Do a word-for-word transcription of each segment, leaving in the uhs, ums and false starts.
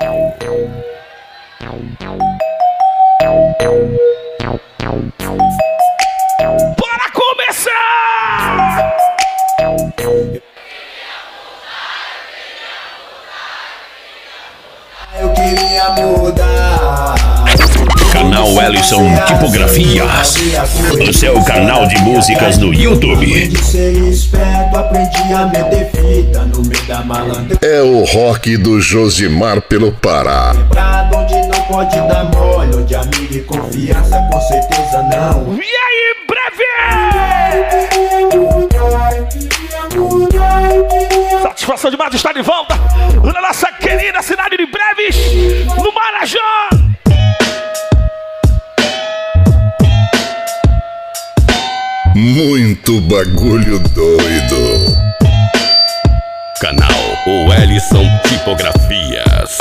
Bora começar! Eu queria mudar. Canal Ellison Tipografias, o seu canal de músicas no YouTube. Ser esperto, aprendi a meter fita no meio da malandra. É o rock do Josimar pelo Pará. Lembrado onde não pode dar mole, onde amigo e confiança com certeza não. E aí, breve! Satisfação demais estar de volta na nossa querida cidade de Breves, no Marajó. Muito bagulho doido. Canal O Ellison Tipografias.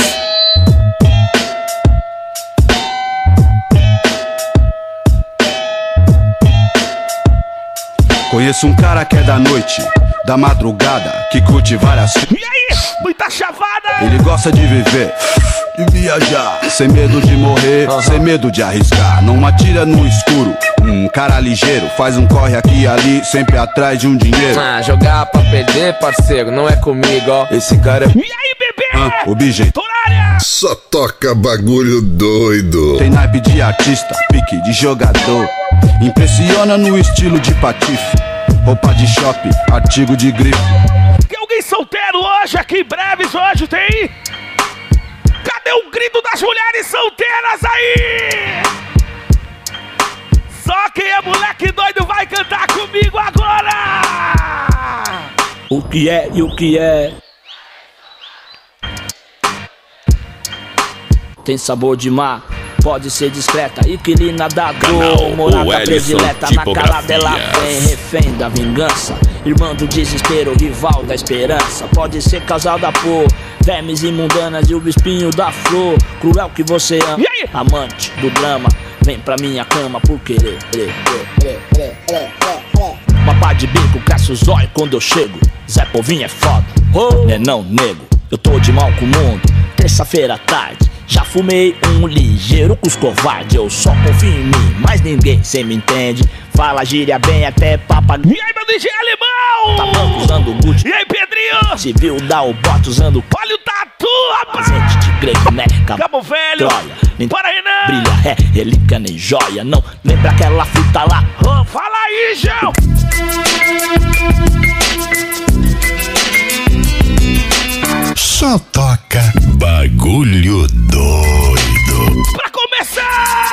Conheço um cara que é da noite, da madrugada, que curte várias... E aí, muita chavada! Ele gosta de viver, de viajar, sem medo de morrer, sem medo de arriscar. Não atira no escuro, um cara ligeiro, faz um corre aqui e ali, sempre atrás de um dinheiro. Ah, jogar pra perder, parceiro, não é comigo, ó. Esse cara é... E aí, bebê? Ah, objeto. Só toca bagulho doido. Tem naipe de artista, pique de jogador, impressiona no estilo de patife, roupa de shopping, artigo de grife. Tem alguém solteiro hoje aqui em Breves? Hoje tem? Cadê o grito das mulheres solteiras aí? Só quem é moleque doido vai cantar comigo agora! O que é e o que é? Tem sabor de mar, pode ser discreta, inquilina da dor, morada predileta, na calada ela vem, refém da vingança, irmã do desespero, rival da esperança, pode ser causada por vermes imundanas e o espinho da flor, cruel que você ama, amante do drama, vem pra minha cama por querer. Papá de bico, cresce os olhos quando eu chego, Zé Povinho é foda, né não nego, eu tô de mal com o mundo, terça-feira à tarde. Já fumei um ligeiro com os covardes, eu só confio em mim, mas ninguém cê me entende. Fala gíria bem até papagaio. E aí, meu D J alemão? Tá banco usando Gucci. E aí, Pedrinho? Se viu, dá o bote usando. Olha o tatu, rapaz. Presente de grego, né? Cabo Velho. Troia. Bora, Renan. Brilha, é, relíquia nem joia. Não lembra aquela fita lá? Oh, fala aí, João. Só toca bagulho doido. Pra começar,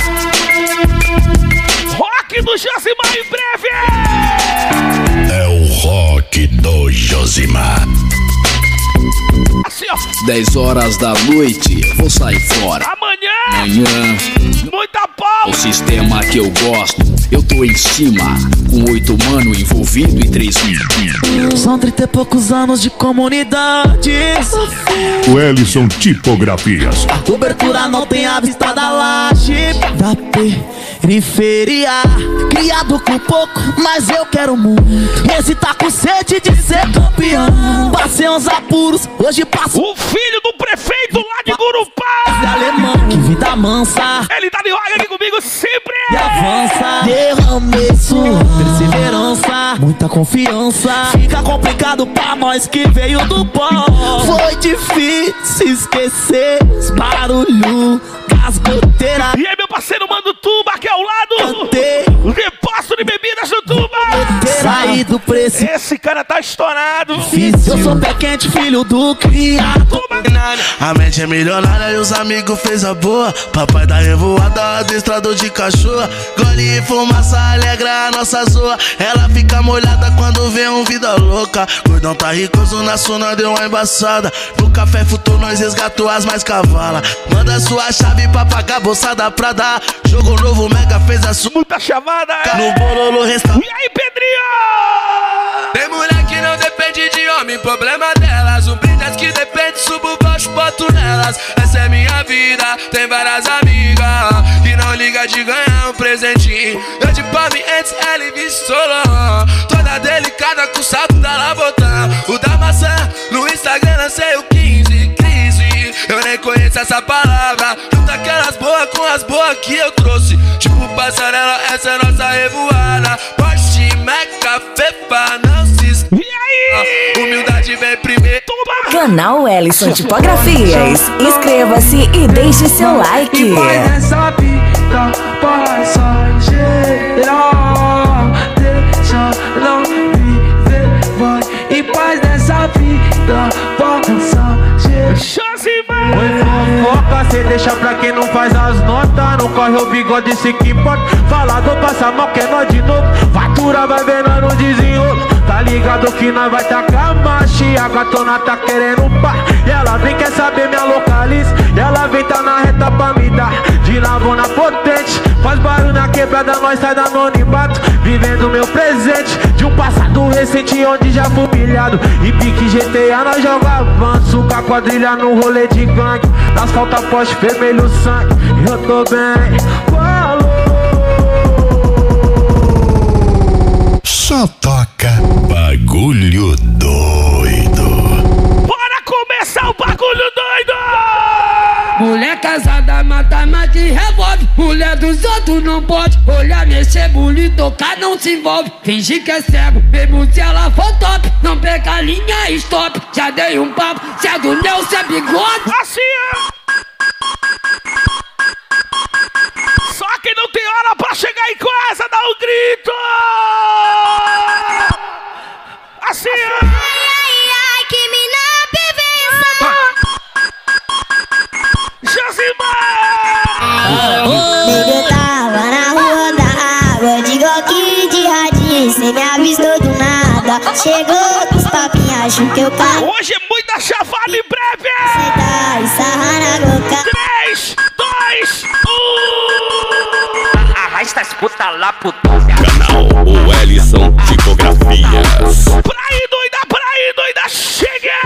rock do Josimar em breve. É o rock do Josimar. Assim, ó. dez horas da noite, vou sair fora. Amanhã, Amanhã, muita pau. o sistema que eu gosto, eu tô em cima, com oito mano envolvido e três mil. São trinta e poucos anos de comunidade. O Ellison Tipografias. A cobertura não tem a vista da laje da periferia. Criado com pouco, mas eu quero muito. Esse tá com sede de ser campeão. Passei uns apuros, hoje passo. O filho do prefeito lá de Gurupá. Alemão, que vida mansa. Ele tá de roga aqui comigo sempre. E avança, derramei sua perseverança, muita confiança. Fica complicado pra nós que veio do pó. Foi difícil esquecer os barulhos das goteiras. E aí, meu parceiro Mando Tuba, aqui ao lado. Cantei o depósito de bebidas do Tuba. Saí do preço. Esse cara tá estourado. Difícil. Eu sou pé quente, filho do criado. A mente é milionária e os amigos fez a boa. Papai da revoada, adestrador de cachorro. Gole e fumaça alegra a nossa zoa. Ela fica molhada quando vê um vida louca. Gordão tá ricoso na sona, deu uma embaçada. No café futou, nós resgatou as mais cavala. Manda sua chave pra pagar bolsada pra dar. Jogo novo, mega fez a sua. Muita chamada. No bololo restaurante. E aí, Pedrinho? Tem mulher que não depende de homem, problema delas. Um brinde que depende, subo baixo, boto nelas. Essa é minha vida, tem várias amigas que não liga de ganhar um presentinho. Eu de palme antes, ela e Vissolão. Toda delicada com o sapo da Labotã. O da maçã, no Instagram lancei o quinze, crise. Eu nem esqueça essa palavra. Junta aquelas boas com as boas que eu trouxe. Tipo passarela, essa é nossa revoada. Porsche, Meca, Fefa, não se esqueça. E aí? Humildade vem primeiro. Canal Ellison Tipografias. Inscreva-se e deixe seu like. E faz essa vida passageira, deixa não viver, vai. E faz dessa vida passageira. Josimar! Fofoca, cê deixa pra quem não faz as notas. Não corre o bigode, se que importa. Falador passa mal, que é nós de novo. Fatura vai vendo no desenrolo. Tá ligado que nós vai tacar marcha. A gatona tá querendo par. E ela vem, quer saber minha localiza. E ela vem, tá na reta pra me dar de lavona potente. Faz barulho na quebrada, nós sai da anonimato. Vivendo meu presente de um passado recente onde já fui humilhado. E pique G T A nós joga avanço. Com a quadrilha no rolê de gangue. Nas faltas poste vermelho sangue. Eu tô bem, falou. Só toca bagulho doido. Bora começar o bagulho doido! Mulher casada mata, mata e revolve. Mulher dos outros não pode olhar, mexer, bulir, tocar, não se envolve. Fingir que é cego, mesmo se ela for top. Não pega a linha, stop. Já dei um papo, se é do meu, se é bigode. Assim é. Só que não tem hora pra chegar em casa, dá um grito! Assim é. Ai, ai, ai, que mina perversa. Josimar! Baby, eu tava na rua da água, de Glock de radinho, cê me avistou do nada. Chegou com os papinhos, acho que eu caio. Hoje é muita chavada em breve! Cê dá e sarra na boca. três, dois, um! Arrasta as putas lá pro Canal o Ellison Tipografias. Pra aí, doida, pra aí, doida, chega!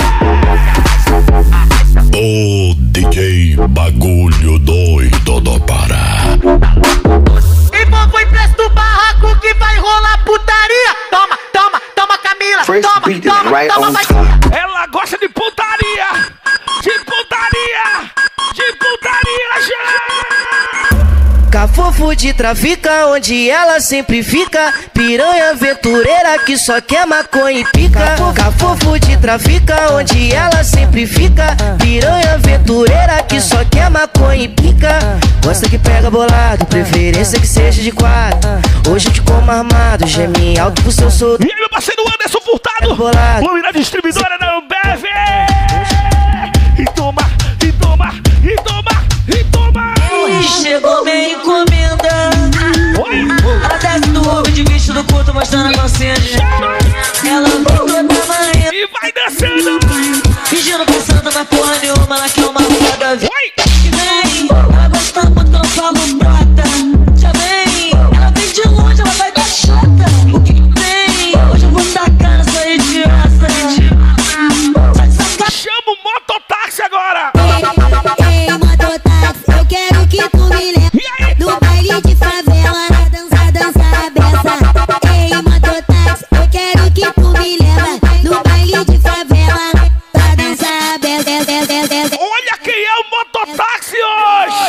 O D J bagulho doido do Pará. E vou empresta o barraco que vai rolar putaria. Toma, toma, toma Camila. Toma, toma, right toma, vai. Ela gosta de putaria! De putaria! De putaria já! Cafofo de trafica, onde ela sempre fica. Piranha aventureira que só quer maconha e pica. Cafofo de trafica, onde ela sempre fica. Piranha aventureira que só quer maconha e pica. Gosta que pega bolado, preferência que seja de quatro. Hoje eu te como armado, geme alto pro seu solto. E aí, meu parceiro Anderson Furtado, Lumina distribuidora da Ambev. E toma, e toma, e toma, e toma. E chegou minha encomenda. Ela desce do Uber de vestido curto, mostrando a calcinha de ela botou da manhã e vai dançando, fingindo que santa, mas porra nenhuma. Ela quer uma foda. Vem, ela gosta muito, não falo prata. Já vem, ela vem de longe, ela vai dar chata. O que tem? Hoje eu vou tacar nessa idiota. Chama o mototáxi agora. Ei, ei, mototáxi, eu quero que tu me leve no baile de favela, na dança, dança a beça. Ei, mototáxi, eu quero que tu me leva no baile de favela, pra dançar a beça. Olha quem é o mototáxi hoje!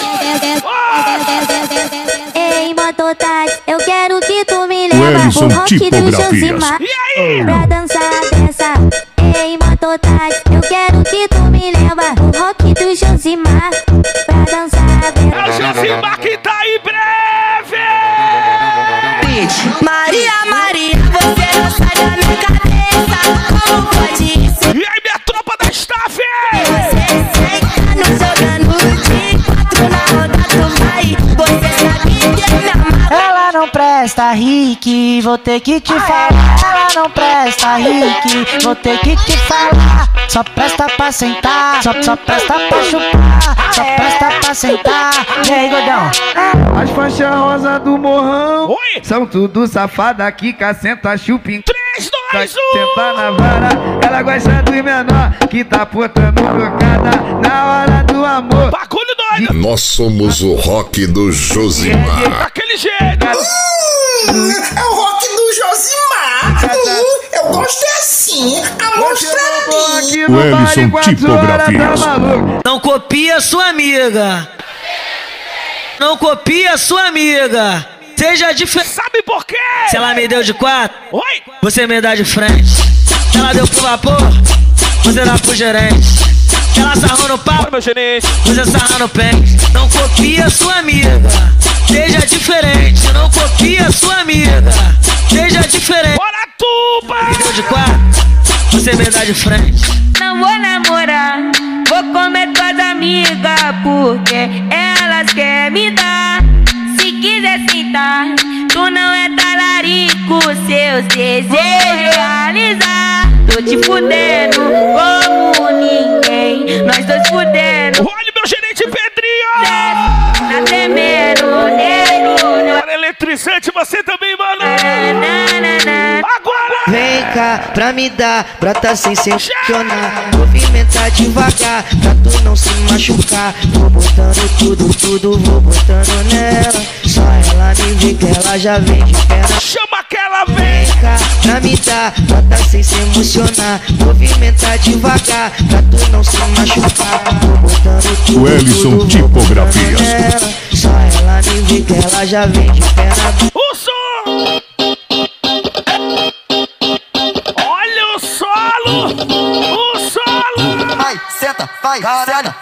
Ei, mototáxi, eu quero que tu me leva Ellison pro rock do Tipografias. Josimar, E aí? pra dançar a beça. Ei, mototáxi, eu quero que tu me leva pro rock do Josimar, pra dançar a beça. É o Josimar que tá em breve! Maria, Maria, você não sai da minha cabeça. Como pode isso? E aí, minha tropa da staff! Você seca no jogando de quatro na roda do vai. Você sabe que é minha mala. Ela não presta, Rick, vou ter que te falar. Ela não presta, Rick, vou ter que te falar. Só presta pra sentar, só, só presta pra chupar, só presta pra sentar. E aí, Godão? As faixas rosa do morrão Oi. são tudo safada que cacenta chupim. três, dois, um! Senta na vara, ela gosta do menor que tá portando trocada na hora do amor. Bagulho doido! Nós somos o rock do Josimar. Daquele jeito! É o rock do Josimar. Uh, eu gosto assim. Amostra mim. Wellington Tipografias. Não copia sua amiga. Não copia sua amiga. Seja diferente. Sabe por quê? Se ela me deu de quatro, Oi? você me dá de frente. Se ela deu pro vapor, você dá pro gerente. Se ela sarrou no papo, meu gerente, você sarra no pente. Não copia sua amiga. Seja diferente. Não copia sua amiga. Seja diferente. Bora tuba! Me deu de quatro, você me dá de frente. Não vou namorar, vou comer tuas amigas, porque elas querem me dar. Se quiser sentar, tu não é talarico, seus desejos realizar. Tô te fudendo como ninguém, nós dois fudendo. Olha meu gerente Pedrinho! Tá tremendo, nego. Cara eletrizante, você também, mano! Agora! Vem cá pra me dar, brota sem se emocionar. Movimentar devagar, pra tu não se machucar. Vou botando tudo, tudo, vou botando nela. Só ela me vê que ela já vem de perna. Chama aquela vez! Vem cá pra me dar, brota sem se emocionar. Movimentar devagar, pra tu não se machucar. Vou botando tudo, Wellington tudo, Tipografias. vou botando nela. Só ela me vê que ela já vem de perna. O som! Olha o solo! O solo! Vai, senta, vai, senta.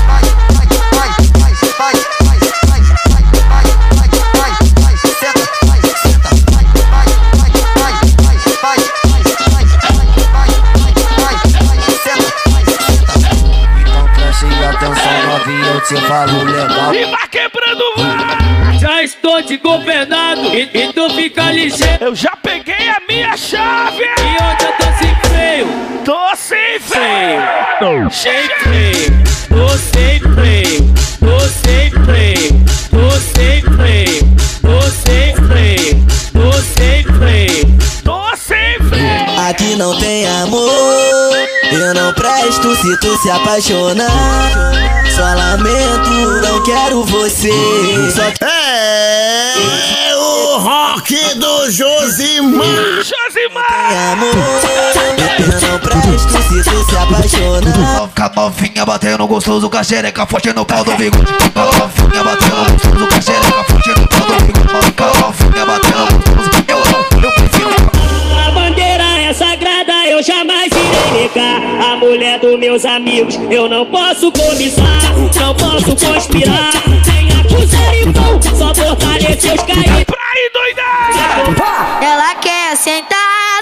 Eu te falo legal. E vai quebrando, vai! Já estou te governado e, e tu fica ligeiro. Eu já peguei a minha chave! E onde eu tô sem freio? Tô sem freio! Sem freio, tô sem freio, tô sem freio, tô sem freio, tô sem freio, tô sem freio, tô sem freio. Aqui não tem amor, eu não presto se tu se apaixonar. Só lamento, não quero você. Só... É o rock do Josimar. Josimar! Tem amor, eu não presto se tu se apaixonar. Fica novinha batendo gostoso com a xereca forte no pau do bigode. Fica novinha batendo gostoso com a xereca forte no pau do bigode. Fica novinha batendo gostoso. Eu não, eu prefiro. A bandeira é sagrada, eu jamais irei negar. A mulher dos meus amigos, eu não posso cobiçar. Não posso conspirar, sem acusar e bom, só fortalecer os caídos. Pra aí, doida! Ela quer sentar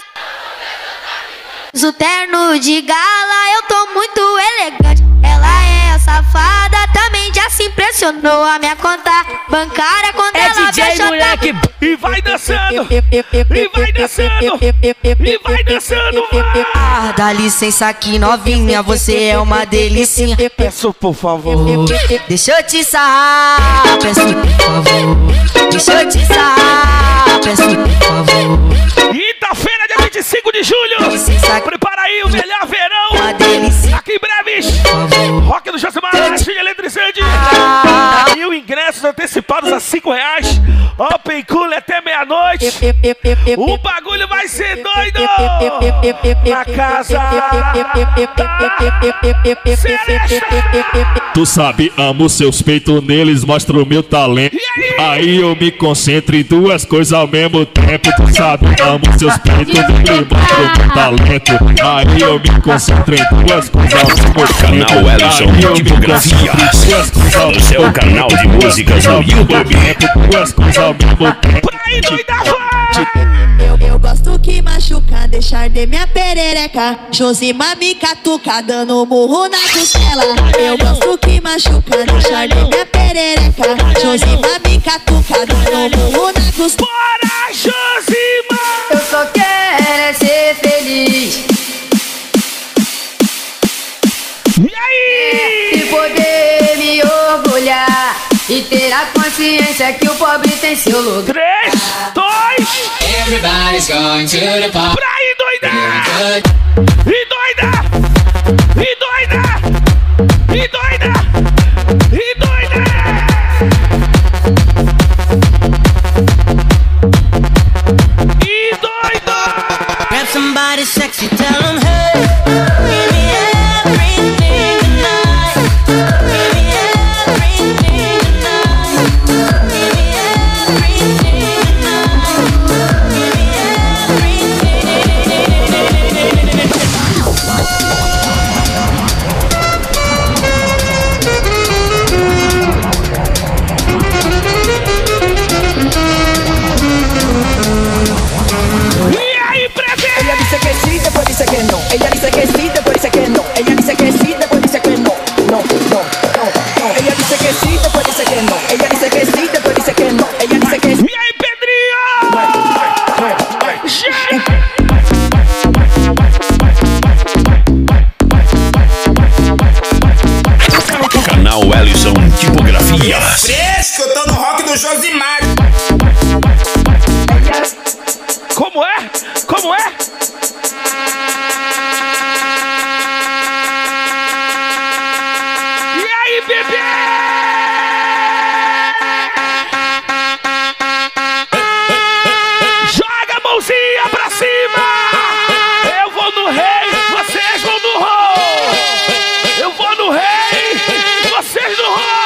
o terno de gala, eu tô muito elegante. Ela é safada, também já se impressionou. A minha conta bancária quando É ela D J fecha moleque. E vai dançando! E vai dançando! E vai dançando! Vai. Ah, dá licença aqui novinha, você é uma delicinha. Peço por favor. Deixa eu te sarrar, peço por favor. Deixa eu te sarrar, peço por favor. Quinta-feira, dia vinte e cinco de julho. Prepara aí o melhor verão. Aqui em breves. Rock do Josimar, Chile Eletrizante. Mil ingressos antecipados a cinco reais. Open Cool até meia-noite. O bagulho vai ser doido. Na casa da Celeste. Tu sabe, amo seus peitos, neles mostro o meu talento. Aí eu me concentro em duas coisas ao mesmo tempo. Tu sabe, amo seus peitos, neles mostro o meu talento. Aí eu me concentro em duas coisas ao mesmo tempo. Canal Wellington Tipografias. O seu canal de músicas no YouTube. Duas coisas ao mesmo tempo. Pra aí, doida, vai! Eu, eu gosto que machuca, deixar de minha perereca. Josimar me catuca, dando murro na costela. Eu gosto que machuca, deixar de minha perereca. Josimar me catuca, dando murro na costela. Bora, Josimar! Eu só quero é ser feliz. E aí? E poder me orgulhar e ter a consciência que o pobre tem seu lugar. Três, dois. Everybody's going to the pop. Pra aí, doida! E doida! E doida! E doida! E doida! E Canal Ellison Tipografias. Fresco, eu tô no rock do Josimar. Como é? Como é? E aí, bebê? Joga a mãozinha pra cima! Eu vou no rei, vocês vão no roll! Eu vou no rei, vocês no roll!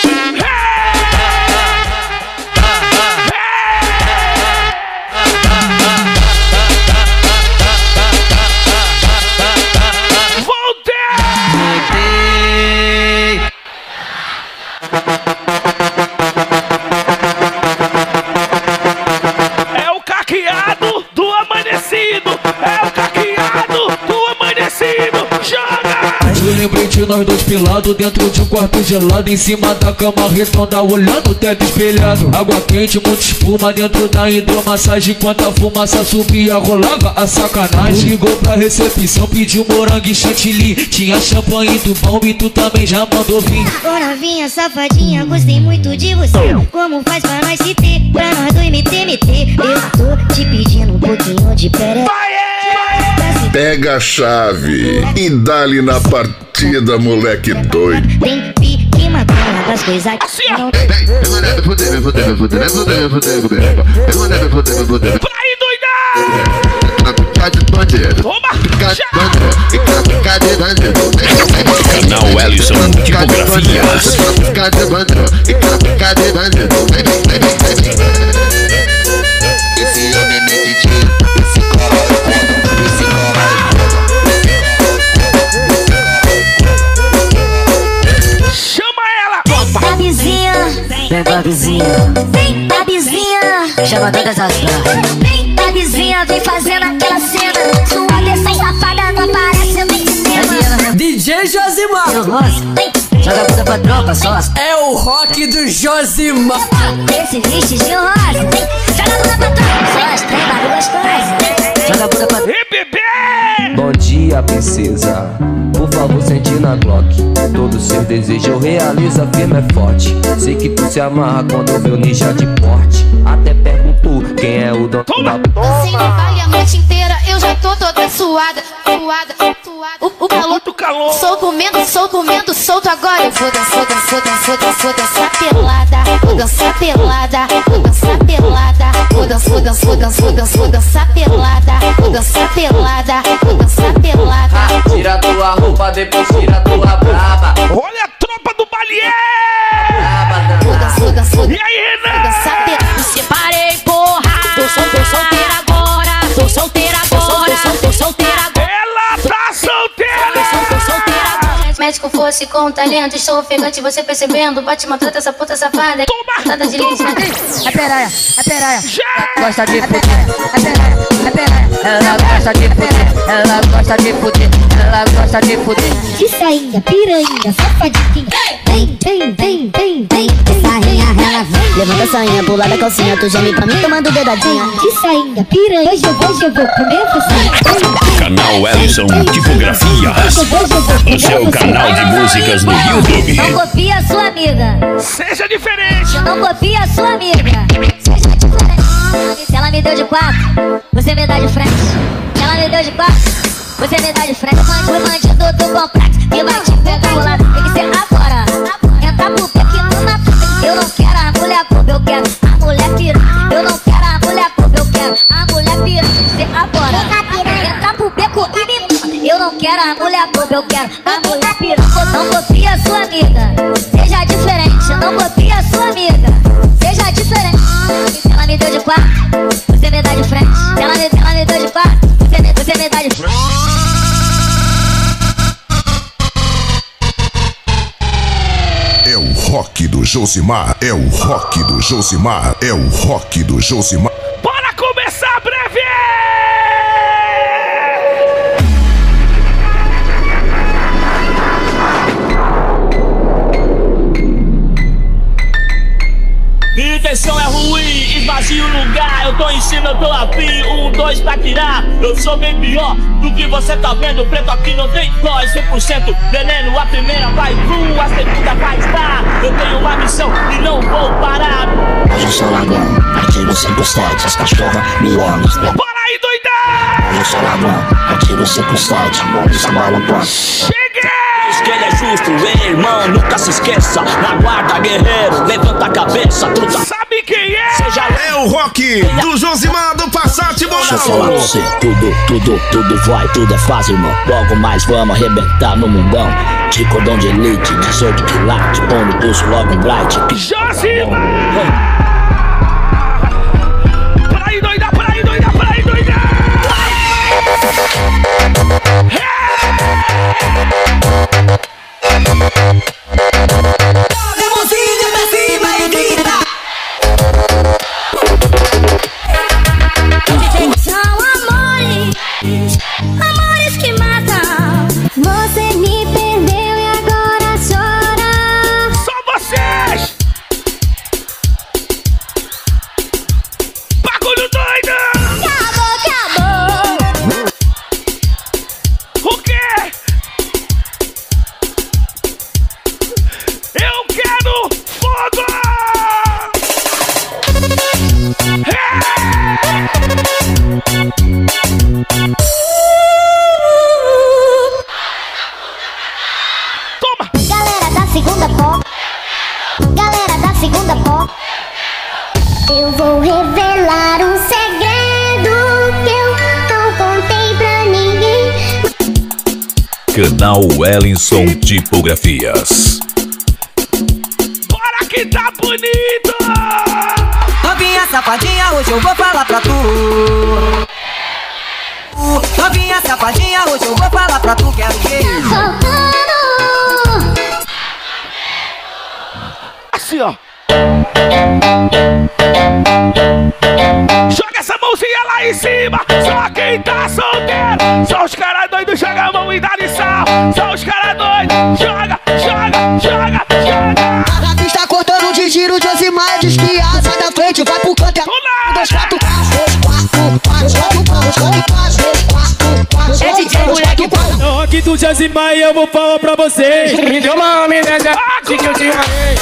É o caqueado do amanhecido. É o caqueado do amanhecido. Joga! Eu lembrei de nós dois pilados dentro de um quarto gelado, em cima da cama redonda, olhando o teto espelhado. Água quente, muita espuma dentro da hidromassagem. Enquanto a fumaça subia, rolava a sacanagem. Ligou pra recepção, pediu morango e chantilly. Tinha champanhe do bom e tu também já mandou vir. Ô novinha, safadinha, gostei muito de você. Como faz pra nós se ter, pra nós dois meter, meter. Eu tô te pedindo um pouquinho de pere. Pega a chave e dá-lhe na partida, moleque doido. Tem pique maconha das coisas que não tem. Pra aí, doida! Canal Ellison Tipografias. Esse homem é meditivo, esse cara é foda, esse cara é foda. Chama ela! Babizinha, Vem, babizinha, vem, babizinha, chama todas as pratas. vem, babizinha, vem fazendo aquela cena. Sua dessa safada não aparece no cinema. D J Josimar, joga a bunda pra tropa, sócio. É o rock do Josimar. Esse viste de rosa, joga a bunda pra tropa, sócio. Tem barulho gostoso. Joga a bunda pra tropa. E bebê! Bom dia, princesa. Por favor, sente na Glock. Todo seu desejo eu realizo, firme é forte. Sei que tu se amarra quando vê o ninja de porte. Até pergunto quem é o dono da... Sem vale a noite inteira, eu já tô toda suada, suada, suada. O, o calor, o calor. Sou comendo, sou comendo, solto agora. Eu vou dançar, dançar, dançar, dançar, dançar pelada. Vou dançar pelada, vou dançar pelada. Vou dançar, vou dançar, vou dançar, vou dançar, vou dançar pelada. Vou dançar pelada, vou dançar pelada. Tira tua roupa, depois tira tua braba. Olha a tropa do Balié! Vou dançar, vou dançar, vou e aí, Renan? Me separei, porra. Tô, sol, tô solteira agora. Tô solteira agora. Tô, tô solteira agora. Ela tá solteira. Tô, tô solteira agora. Médico fosse com talento, estou ofegante, você percebendo. Bate, maltrata essa puta safada. Toma! Nada de leite na É peranha, é peranha. Já! Gosta de fuder. É peranha, é peranha. Ela gosta de fuder. Ela gosta de fuder. Ela gosta de fuder. De sainha, piranha, safadinha. Vem, vem, vem, vem, vem. Essa rainha, ela vem. Levanta a sainha, pula da calcinha. Tu geme pra mim tomando dedadinha. De sainha, piranha. Hoje eu vou, hoje eu vou comer você. Canal Ellison Tipografias. O seu canal de músicas no YouTube. Não copia a sua amiga. Seja diferente. Não copia a sua amiga. Seja diferente. Se ela me deu de quatro, você me dá de frente. Se ela me deu de quatro, você me dá de frente. O bandido do complexo e vai te pegar o lado. Tem que ser agora. Entra pro pequeno na frente. Eu não quero a mulher boba, eu quero a mulher piranha. Eu não quero a mulher boba, eu quero a mulher piranha. Tem que ser agora. Entra pro beco e me manda. Eu não quero a mulher boba, eu quero a mulher piranha. Não copia a sua amiga. Seja diferente. Não copia a sua amiga. Seja diferente. Se ela me deu de quatro, você me dá de frente. Se ela me, se ela me deu de quatro, você me, você me dá de frente. É o rock do Josimar, é o rock do Josimar, é o rock do Josimar. Bora começar breve! Intenção é ruim, esvazia o lugar. Eu tô em cima, eu tô afim, um, dois pra tirar. Eu sou bem pior do que você tá vendo. Preto aqui não tem voz, cem por cento veneno. A primeira vai, uh, a segunda vai. atenção e não vou parar. Hoje eu sou ladrão, atiro cinco sete, as cachorras me olham. Bora aí, doida! Hoje eu sou ladrão, atiro cinco sete, esse bala pode. Cheguei! Diz que ele é justo, ei, irmão, nunca se esqueça. Na guarda, guerreiro, levanta a cabeça, truta. Sabe quem é? Seja é o rock do Josimar do Passat Bolão. Deixa eu falar pra você, tudo, tudo, tudo vai, tudo é fácil, irmão. Logo mais vamos arrebentar no mundão. De cordão de elite, dezoito quilates, pão no pulso, logo um bright. Josimar! Para aí, doida, para aí, doida, para aí, doida! Mãozinha pra cima e grita. São amores, amores que matam. Você me perdeu e agora chora. Só vocês! Bagulho doido! Acabou, acabou. O quê? Eu quero fogo! Toma! Galera da segunda pó, galera da segunda pó. Eu vou revelar um segredo que eu não contei pra ninguém. Canal Wellingson Tipografias. Bora que tá bonito! Novinha safadinha, hoje eu vou falar pra tu. Novinha safadinha, hoje eu vou falar pra tu que é o quê? Assim, ó. Joga essa mãozinha lá em cima. Só quem tá solteiro. Só os caras doidos joga a mão e dá de sal. Só os caras doidos. Joga, joga, joga, joga. Na pista cortando de giro, Josimar diz que a sai da frente, vai pro canto. Dois, quatro, dois, quatro, quatro, quatro, quatro, quatro. É D J moleque bom. É o rock do Josimar e eu vou falar pra vocês. Me deu uma amnésia, que eu te amei.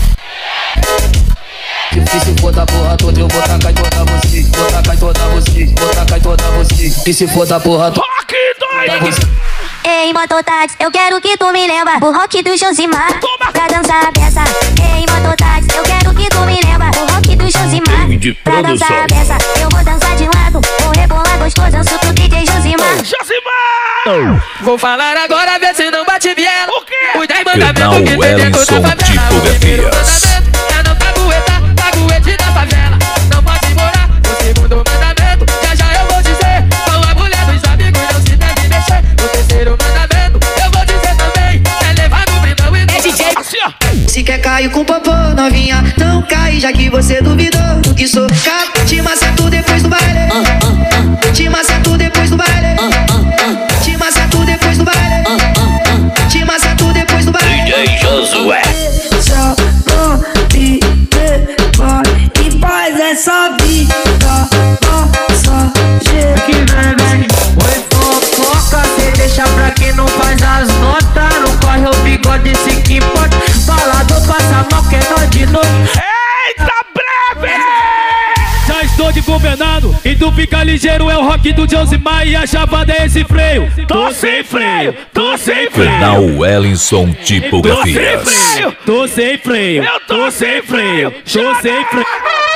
E se for da porra toda eu vou tacar e toda você. Vou tacar e toda você, vou tacar e toda você. E se for da porra toda você. Ei, mototáxi, eu quero que tu me lembra o rock do Josimar. Pra dançar a peça. Ei, mototáxi, eu quero que tu me lembra o rock do Josimar. Pra dançar a peça, eu vou dançar de lado. Vou rebolar gostoso, eu sou o D J Josimar. Josimar! Vou falar agora, vê se não bate viela. O quê? Os dez Canal mandamentos que tem dentro Wellingson da favela. O primeiro Tipografias. mandamento é não caguetar, caguete da favela. Não pode morar. O segundo mandamento, já já eu vou dizer. Com a mulher dos amigos não se deve mexer. O terceiro mandamento, eu vou dizer também. É levar no brindão e no D J. Assim, ó. Se quer cair com popô, novinha, não cai, já que você duvidou do que sou. Te maceto depois do baile. Te maceto depois do baile. Te maceto depois do baile. Te maceto depois do baile. D J Josué. Só nome, boy, e paz é só vida, só jeito. Que vem, vem. Oi, fofoca, cê deixa pra quem não faz as notas. Não corre o bigode, esse que pode. Falador passa mal, que é nós de novo. Eita, breve! Já estou de governado, e tu fica ligeiro, é o rock do Josimar e a chapada é esse freio. Tô sem freio, tô sem freio. Canal Wellingson Tô sem Tipografias. freio. Tô sem freio, Eu tô sem freio. tô sem freio.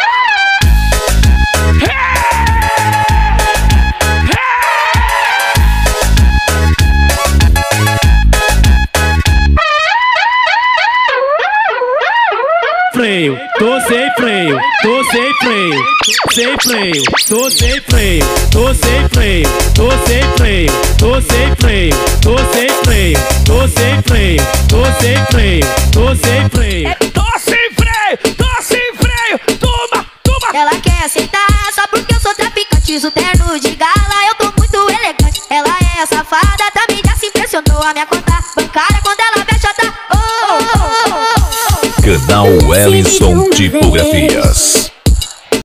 Freio, tô sem freio, tô sem freio, sem freio, tô sem freio, tô sem freio, tô sem freio, tô sem freio, tô sem freio, tô sem freio, tô sem freio, tô sem freio. Tô sem freio, tô sem freio. Toma, toma. Ela quer aceitar só porque eu sou traficante. Uso terno de gala, eu tô muito elegante. Ela é safada, também já se impressionou. A minha conta bancária quando ela fecha tá. Oh, oh, oh, oh, oh. Canal Wellingson Tipografias.